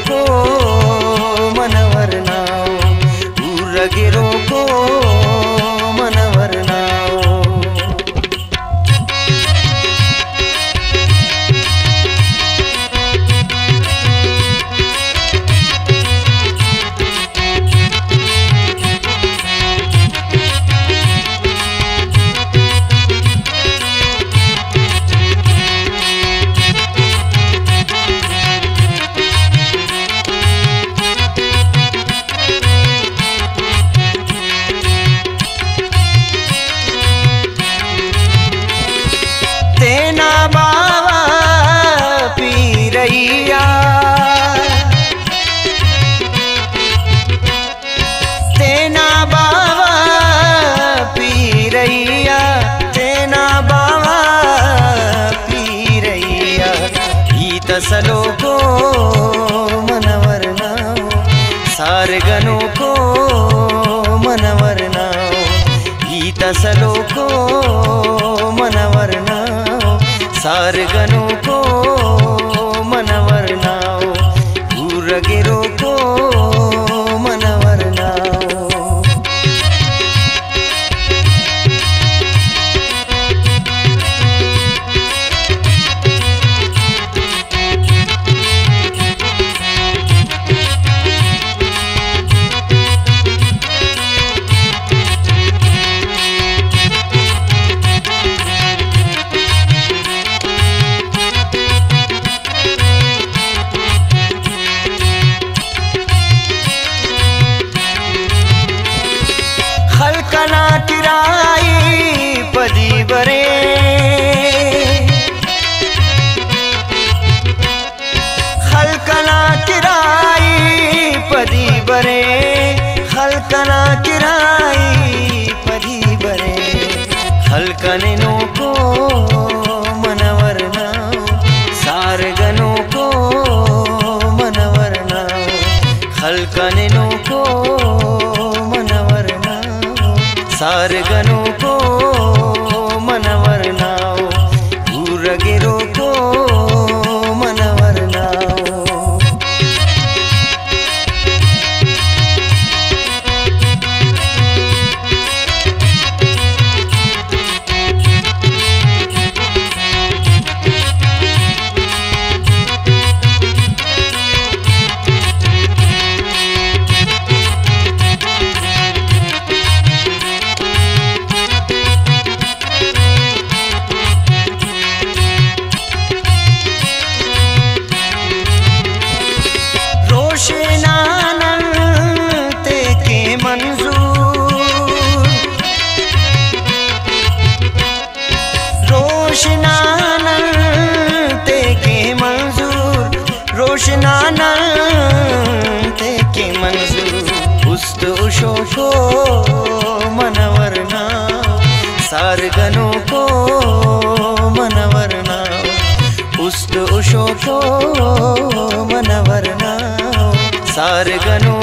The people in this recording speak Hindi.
को मनवर नाओ, ऊरगिरो को मनवर नाओ। तेना बाबा पीरैया, तेना बाबा पीरैया, तेना बाबा पीरैया। ई तसलो को मनवर नाओ, सारगनो को मनवर नाओ। ई तसलो को मनवर नाओ, सारगनो को मनवर नाओ, ऊरगिरो को मनवर नाओ। खलकना किराई पदी बरे, खलकना किराई पदी बरे, खलकना किराई पदी बरे। खलकनो को मनवर नाओ, सारगनो को मनवर नाओ। खलकनो को मनवर नाओ, सारगनो को मनवर नाओ, ऊरगिरो को मनवर नाओ। रोशनानते के मंजूर, रोशनानते के मंजूर। उस्त उशो को मनवर नाओ, सारगनो को मनवर नाओ। उस्त उशो को मनवर नाओ, सारगनो